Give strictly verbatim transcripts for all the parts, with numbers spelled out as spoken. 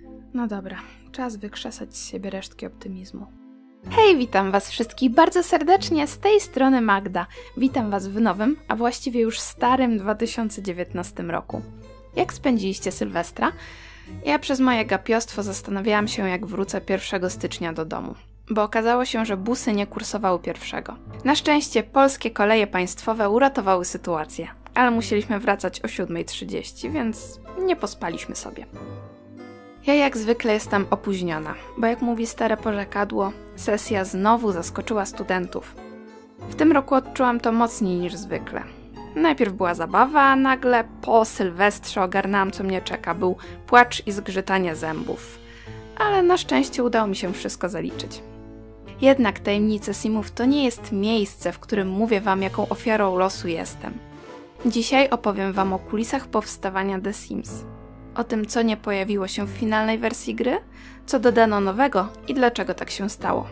No dobra, czas wykrzesać z siebie resztki optymizmu. Hej, witam was wszystkich bardzo serdecznie, z tej strony Magda. Witam was w nowym, a właściwie już starym dwa tysiące dziewiętnastym roku. Jak spędziliście Sylwestra? Ja przez moje gapiostwo zastanawiałam się, jak wrócę pierwszego stycznia do domu, bo okazało się, że busy nie kursowały pierwszego. Na szczęście polskie koleje państwowe uratowały sytuację, ale musieliśmy wracać o siódma trzydzieści, więc nie pospaliśmy sobie. Ja jak zwykle jestem opóźniona, bo jak mówi stare porzekadło, sesja znowu zaskoczyła studentów. W tym roku odczułam to mocniej niż zwykle. Najpierw była zabawa, a nagle po Sylwestrze ogarnęłam, co mnie czeka. Był płacz i zgrzytanie zębów. Ale na szczęście udało mi się wszystko zaliczyć. Jednak Tajemnice Simów to nie jest miejsce, w którym mówię wam, jaką ofiarą losu jestem. Dzisiaj opowiem wam o kulisach powstawania The Sims. O tym, co nie pojawiło się w finalnej wersji gry, co dodano nowego i dlaczego tak się stało.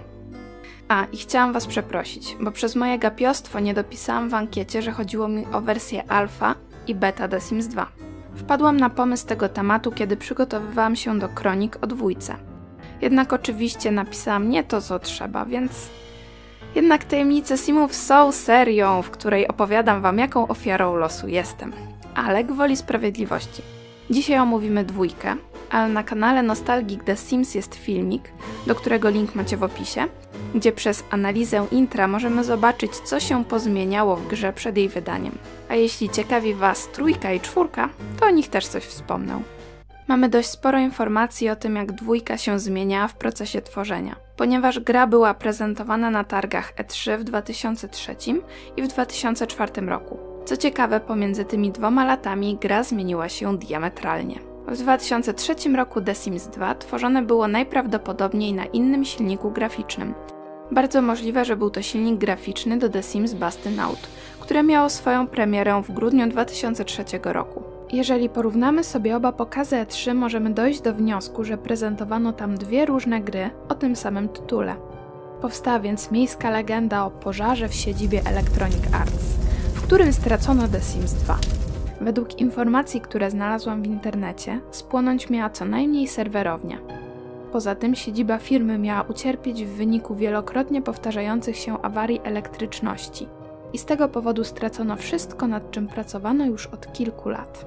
A, i chciałam was przeprosić, bo przez moje gapiostwo nie dopisałam w ankiecie, że chodziło mi o wersję alfa i beta The Sims dwa. Wpadłam na pomysł tego tematu, kiedy przygotowywałam się do kronik o dwójce. Jednak oczywiście napisałam nie to, co trzeba, więc... Jednak Tajemnice Simów są serią, w której opowiadam wam, jaką ofiarą losu jestem. Ale gwoli sprawiedliwości. Dzisiaj omówimy dwójkę, ale na kanale Nostalgic The Sims jest filmik, do którego link macie w opisie, gdzie przez analizę intra możemy zobaczyć, co się pozmieniało w grze przed jej wydaniem. A jeśli ciekawi was trójka i czwórka, to o nich też coś wspomnę. Mamy dość sporo informacji o tym, jak dwójka się zmieniała w procesie tworzenia, ponieważ gra była prezentowana na targach E trzy w dwa tysiące trzecim i w dwa tysiące czwartym roku. Co ciekawe, pomiędzy tymi dwoma latami gra zmieniła się diametralnie. W dwa tysiące trzecim roku The Sims dwa tworzone było najprawdopodobniej na innym silniku graficznym. Bardzo możliwe, że był to silnik graficzny do The Sims Bustin' Out, które miało swoją premierę w grudniu dwa tysiące trzeciego roku. Jeżeli porównamy sobie oba pokazy E trzy, możemy dojść do wniosku, że prezentowano tam dwie różne gry o tym samym tytule. Powstała więc miejska legenda o pożarze w siedzibie Electronic Arts, w którym stracono The Sims dwa. Według informacji, które znalazłam w internecie, spłonąć miała co najmniej serwerownia. Poza tym siedziba firmy miała ucierpieć w wyniku wielokrotnie powtarzających się awarii elektryczności. I z tego powodu stracono wszystko, nad czym pracowano już od kilku lat.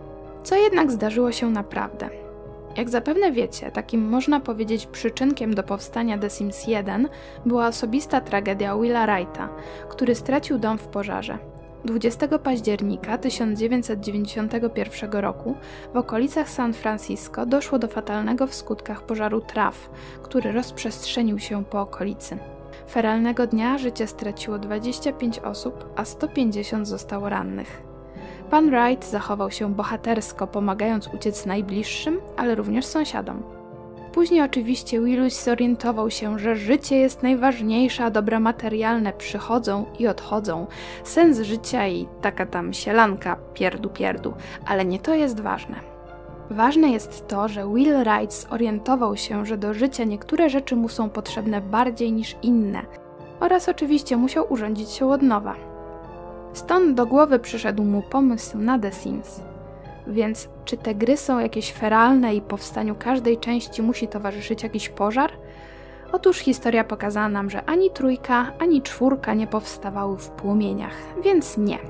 Co jednak zdarzyło się naprawdę? Jak zapewne wiecie, takim można powiedzieć przyczynkiem do powstania The Sims jeden była osobista tragedia Willa Wrighta, który stracił dom w pożarze. dwudziestego października tysiąc dziewięćset dziewięćdziesiątego pierwszego roku w okolicach San Francisco doszło do fatalnego w skutkach pożaru traw, który rozprzestrzenił się po okolicy. Feralnego dnia życie straciło dwadzieścia pięć osób, a sto pięćdziesiąt zostało rannych. Pan Wright zachował się bohatersko, pomagając uciec najbliższym, ale również sąsiadom. Później oczywiście Willuś zorientował się, że życie jest najważniejsze, a dobra materialne przychodzą i odchodzą. Sens życia i taka tam sielanka pierdu pierdu, ale nie to jest ważne. Ważne jest to, że Will Wright zorientował się, że do życia niektóre rzeczy mu są potrzebne bardziej niż inne oraz oczywiście musiał urządzić się od nowa. Stąd do głowy przyszedł mu pomysł na The Sims. Więc czy te gry są jakieś feralne i powstaniu każdej części musi towarzyszyć jakiś pożar? Otóż historia pokazała nam, że ani trójka, ani czwórka nie powstawały w płomieniach, więc nie.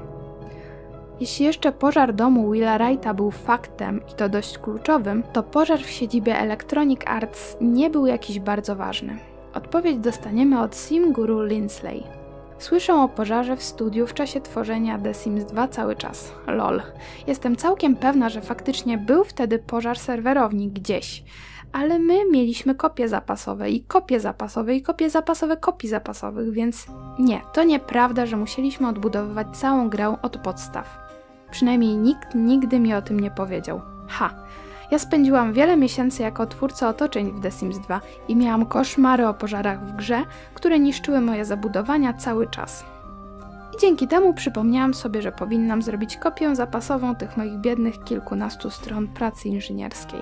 Jeśli jeszcze pożar domu Willa Wrighta był faktem i to dość kluczowym, to pożar w siedzibie Electronic Arts nie był jakiś bardzo ważny. Odpowiedź dostaniemy od Sim Guru Lindsley. Słyszę o pożarze w studiu w czasie tworzenia The Sims dwa cały czas. Lol. Jestem całkiem pewna, że faktycznie był wtedy pożar serwerowni gdzieś. Ale my mieliśmy kopie zapasowe i kopie zapasowe i kopie zapasowe kopii zapasowych, więc nie, to nieprawda, że musieliśmy odbudowywać całą grę od podstaw. Przynajmniej nikt nigdy mi o tym nie powiedział. Ha! Ja spędziłam wiele miesięcy jako twórca otoczeń w The Sims dwa i miałam koszmary o pożarach w grze, które niszczyły moje zabudowania cały czas. I dzięki temu przypomniałam sobie, że powinnam zrobić kopię zapasową tych moich biednych kilkunastu stron pracy inżynierskiej.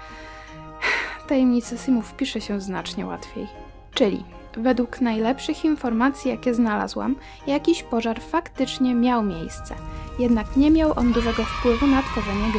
Tajemnice Simów pisze się znacznie łatwiej. Czyli, według najlepszych informacji, jakie znalazłam, jakiś pożar faktycznie miał miejsce, jednak nie miał on dużego wpływu na tworzenie gry.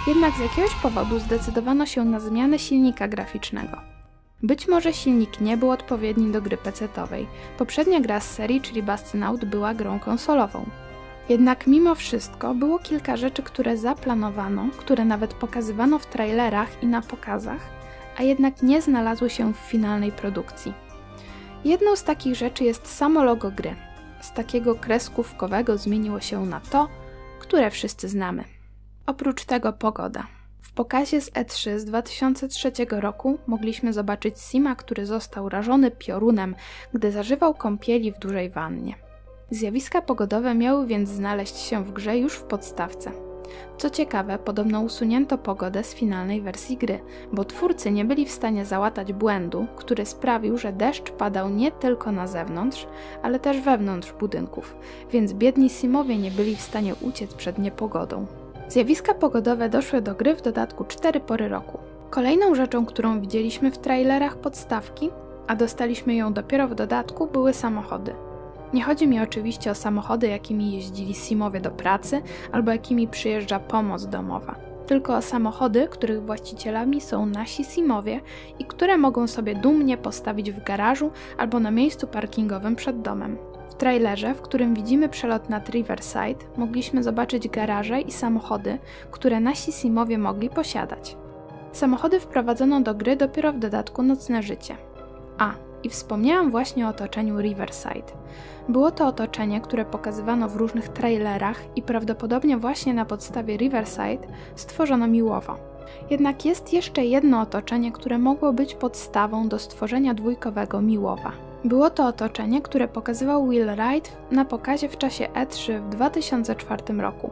Jednak z jakiegoś powodu zdecydowano się na zmianę silnika graficznego. Być może silnik nie był odpowiedni do gry pecetowej. Poprzednia gra z serii, czyli Bustin' Out, była grą konsolową. Jednak mimo wszystko było kilka rzeczy, które zaplanowano, które nawet pokazywano w trailerach i na pokazach, a jednak nie znalazły się w finalnej produkcji. Jedną z takich rzeczy jest samo logo gry. Z takiego kreskówkowego zmieniło się na to, które wszyscy znamy. Oprócz tego pogoda. W pokazie z E trzy z dwa tysiące trzeciego roku mogliśmy zobaczyć Sima, który został rażony piorunem, gdy zażywał kąpieli w dużej wannie. Zjawiska pogodowe miały więc znaleźć się w grze już w podstawce. Co ciekawe, podobno usunięto pogodę z finalnej wersji gry, bo twórcy nie byli w stanie załatać błędu, który sprawił, że deszcz padał nie tylko na zewnątrz, ale też wewnątrz budynków, więc biedni Simowie nie byli w stanie uciec przed niepogodą. Zjawiska pogodowe doszły do gry w dodatku cztery pory roku. Kolejną rzeczą, którą widzieliśmy w trailerach podstawki, a dostaliśmy ją dopiero w dodatku, były samochody. Nie chodzi mi oczywiście o samochody, jakimi jeździli Simowie do pracy albo jakimi przyjeżdża pomoc domowa, tylko o samochody, których właścicielami są nasi Simowie i które mogą sobie dumnie postawić w garażu albo na miejscu parkingowym przed domem. W trailerze, w którym widzimy przelot nad Riverside, mogliśmy zobaczyć garaże i samochody, które nasi Simowie mogli posiadać. Samochody wprowadzono do gry dopiero w dodatku Nocne Życie. A, i wspomniałam właśnie o otoczeniu Riverside. Było to otoczenie, które pokazywano w różnych trailerach i prawdopodobnie właśnie na podstawie Riverside stworzono Miłowo. Jednak jest jeszcze jedno otoczenie, które mogło być podstawą do stworzenia dwójkowego Miłowa. Było to otoczenie, które pokazywał Will Wright na pokazie w czasie E trzy w dwa tysiące czwartym roku.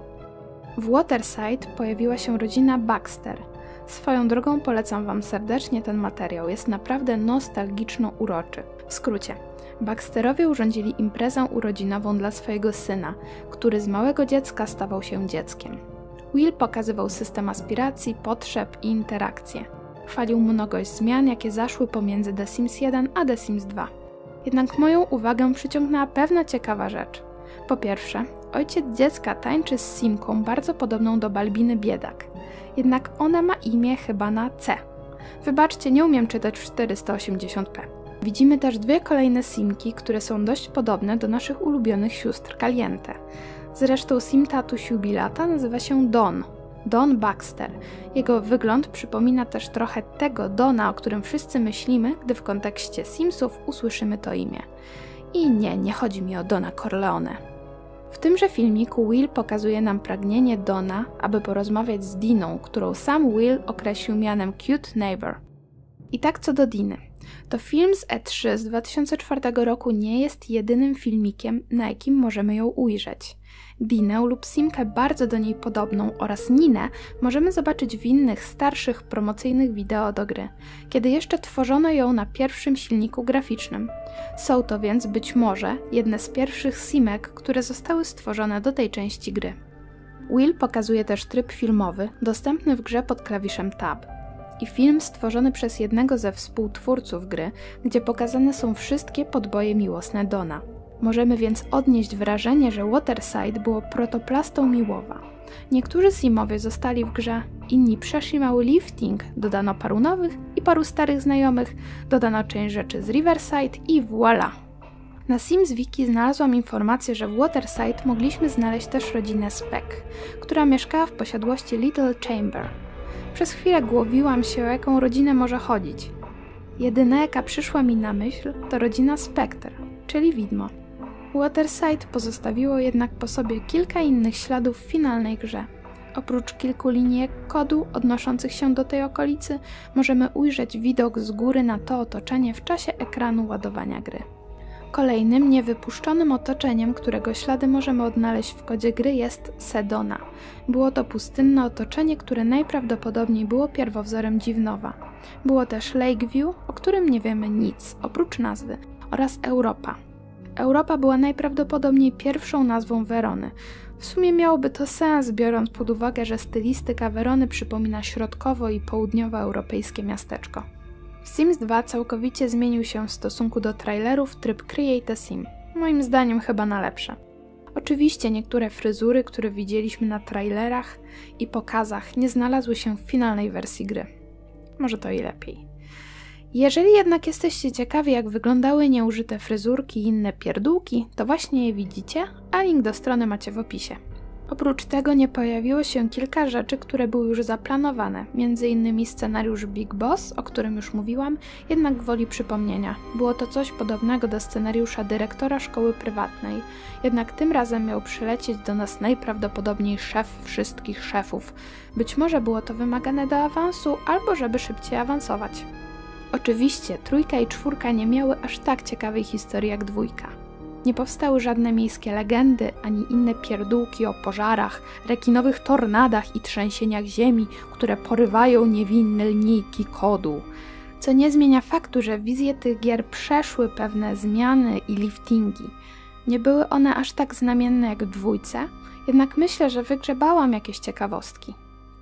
W Waterside pojawiła się rodzina Baxter. Swoją drogą polecam Wam serdecznie ten materiał, jest naprawdę nostalgiczno-uroczy. W skrócie, Baxterowie urządzili imprezę urodzinową dla swojego syna, który z małego dziecka stawał się dzieckiem. Will pokazywał system aspiracji, potrzeb i interakcje. Chwalił mnogość zmian, jakie zaszły pomiędzy The Sims jeden a The Sims dwa. Jednak moją uwagę przyciągnęła pewna ciekawa rzecz. Po pierwsze, ojciec dziecka tańczy z Simką bardzo podobną do Balbiny Biedak. Jednak ona ma imię chyba na C. Wybaczcie, nie umiem czytać w czterysta osiemdziesiąt p. Widzimy też dwie kolejne Simki, które są dość podobne do naszych ulubionych sióstr Caliente. Zresztą Sim tatuś jubilata nazywa się Don. Don Baxter. Jego wygląd przypomina też trochę tego Dona, o którym wszyscy myślimy, gdy w kontekście Simsów usłyszymy to imię. I nie, nie chodzi mi o Dona Corleone. W tymże filmiku Will pokazuje nam pragnienie Dona, aby porozmawiać z Diną, którą sam Will określił mianem Cute Neighbor. I tak co do Diny. To film z E trzy z dwa tysiące czwartego roku nie jest jedynym filmikiem, na jakim możemy ją ujrzeć. Dinę lub Simkę bardzo do niej podobną oraz Ninę możemy zobaczyć w innych, starszych, promocyjnych wideo do gry, kiedy jeszcze tworzono ją na pierwszym silniku graficznym. Są to więc być może jedne z pierwszych Simek, które zostały stworzone do tej części gry. Will pokazuje też tryb filmowy, dostępny w grze pod klawiszem Tab. I film stworzony przez jednego ze współtwórców gry, gdzie pokazane są wszystkie podboje miłosne Dona. Możemy więc odnieść wrażenie, że Waterside było protoplastą Miłowa. Niektórzy Simowie zostali w grze, inni przeszli mały lifting, dodano paru nowych i paru starych znajomych, dodano część rzeczy z Riverside i voilà! Na Sims Wiki znalazłam informację, że w Waterside mogliśmy znaleźć też rodzinę Speck, która mieszkała w posiadłości Little Chamber. Przez chwilę głowiłam się, o jaką rodzinę może chodzić. Jedyna, jaka przyszła mi na myśl, to rodzina Spectre, czyli widmo. Waterside pozostawiło jednak po sobie kilka innych śladów w finalnej grze. Oprócz kilku linijek kodu odnoszących się do tej okolicy, możemy ujrzeć widok z góry na to otoczenie w czasie ekranu ładowania gry. Kolejnym niewypuszczonym otoczeniem, którego ślady możemy odnaleźć w kodzie gry, jest Sedona. Było to pustynne otoczenie, które najprawdopodobniej było pierwowzorem Dziwnowa. Było też Lakeview, o którym nie wiemy nic, oprócz nazwy, oraz Europa. Europa była najprawdopodobniej pierwszą nazwą Werony. W sumie miałoby to sens, biorąc pod uwagę, że stylistyka Werony przypomina środkowo- i południowoeuropejskie miasteczko. W Sims dwa całkowicie zmienił się w stosunku do trailerów tryb Create a Sim. Moim zdaniem chyba na lepsze. Oczywiście niektóre fryzury, które widzieliśmy na trailerach i pokazach, nie znalazły się w finalnej wersji gry. Może to i lepiej. Jeżeli jednak jesteście ciekawi, jak wyglądały nieużyte fryzurki i inne pierdółki, to właśnie je widzicie, a link do strony macie w opisie. Oprócz tego nie pojawiło się kilka rzeczy, które były już zaplanowane, między innymi scenariusz Big Boss, o którym już mówiłam, jednak gwoli przypomnienia. Było to coś podobnego do scenariusza dyrektora szkoły prywatnej, jednak tym razem miał przylecieć do nas najprawdopodobniej szef wszystkich szefów. Być może było to wymagane do awansu, albo żeby szybciej awansować. Oczywiście trójka i czwórka nie miały aż tak ciekawej historii jak dwójka. Nie powstały żadne miejskie legendy, ani inne pierdółki o pożarach, rekinowych tornadach i trzęsieniach ziemi, które porywają niewinne linijki kodu. Co nie zmienia faktu, że wizje tych gier przeszły pewne zmiany i liftingi. Nie były one aż tak znamienne jak w dwójce, jednak myślę, że wygrzebałam jakieś ciekawostki.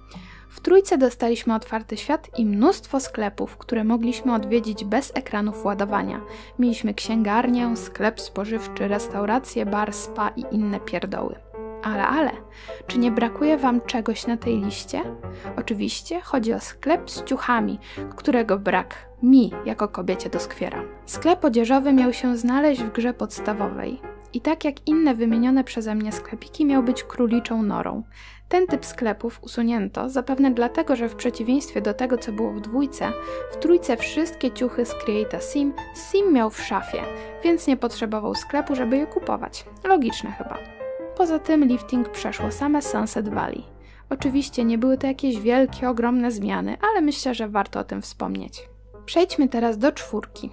W trójce dostaliśmy otwarty świat i mnóstwo sklepów, które mogliśmy odwiedzić bez ekranów ładowania. Mieliśmy księgarnię, sklep spożywczy, restaurację, bar, spa i inne pierdoły. Ale, ale, czy nie brakuje wam czegoś na tej liście? Oczywiście chodzi o sklep z ciuchami, którego brak mi jako kobiecie doskwiera. Sklep odzieżowy miał się znaleźć w grze podstawowej. I tak jak inne wymienione przeze mnie sklepiki miał być króliczą norą. Ten typ sklepów usunięto, zapewne dlatego, że w przeciwieństwie do tego, co było w dwójce, w trójce wszystkie ciuchy z Create a Sim Sim miał w szafie, więc nie potrzebował sklepu, żeby je kupować. Logiczne chyba. Poza tym lifting przeszło same Sunset Valley. Oczywiście nie były to jakieś wielkie, ogromne zmiany, ale myślę, że warto o tym wspomnieć. Przejdźmy teraz do czwórki.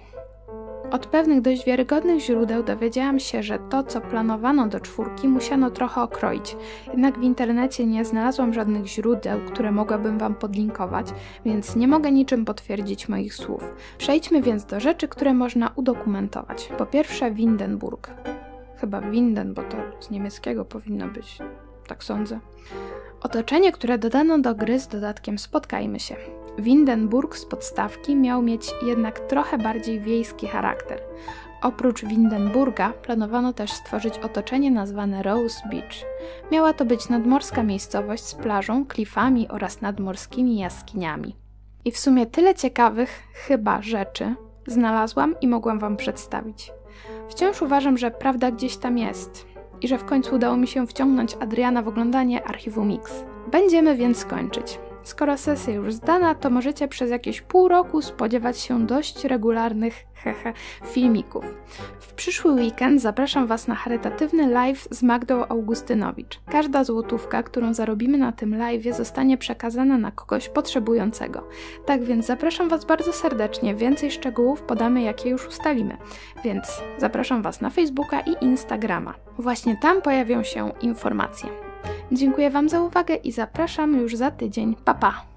Od pewnych dość wiarygodnych źródeł dowiedziałam się, że to, co planowano do czwórki, musiano trochę okroić. Jednak w internecie nie znalazłam żadnych źródeł, które mogłabym wam podlinkować, więc nie mogę niczym potwierdzić moich słów. Przejdźmy więc do rzeczy, które można udokumentować. Po pierwsze Windenburg. Chyba Winden, bo to z niemieckiego powinno być. Tak sądzę. Otoczenie, które dodano do gry z dodatkiem Spotkajmy się. Windenburg z podstawki miał mieć jednak trochę bardziej wiejski charakter. Oprócz Windenburga planowano też stworzyć otoczenie nazwane Rose Beach. Miała to być nadmorska miejscowość z plażą, klifami oraz nadmorskimi jaskiniami. I w sumie tyle ciekawych, chyba, rzeczy znalazłam i mogłam wam przedstawić. Wciąż uważam, że prawda gdzieś tam jest i że w końcu udało mi się wciągnąć Adriana w oglądanie archiwum X. Będziemy więc kończyć. Skoro sesja już zdana, to możecie przez jakieś pół roku spodziewać się dość regularnych hehe, filmików. W przyszły weekend zapraszam was na charytatywny live z Magdą Augustynowicz. Każda złotówka, którą zarobimy na tym live'ie, zostanie przekazana na kogoś potrzebującego. Tak więc zapraszam was bardzo serdecznie, więcej szczegółów podamy, jakie już ustalimy. Więc zapraszam was na Facebooka i Instagrama. Właśnie tam pojawią się informacje. Dziękuję wam za uwagę i zapraszam już za tydzień. Pa, pa!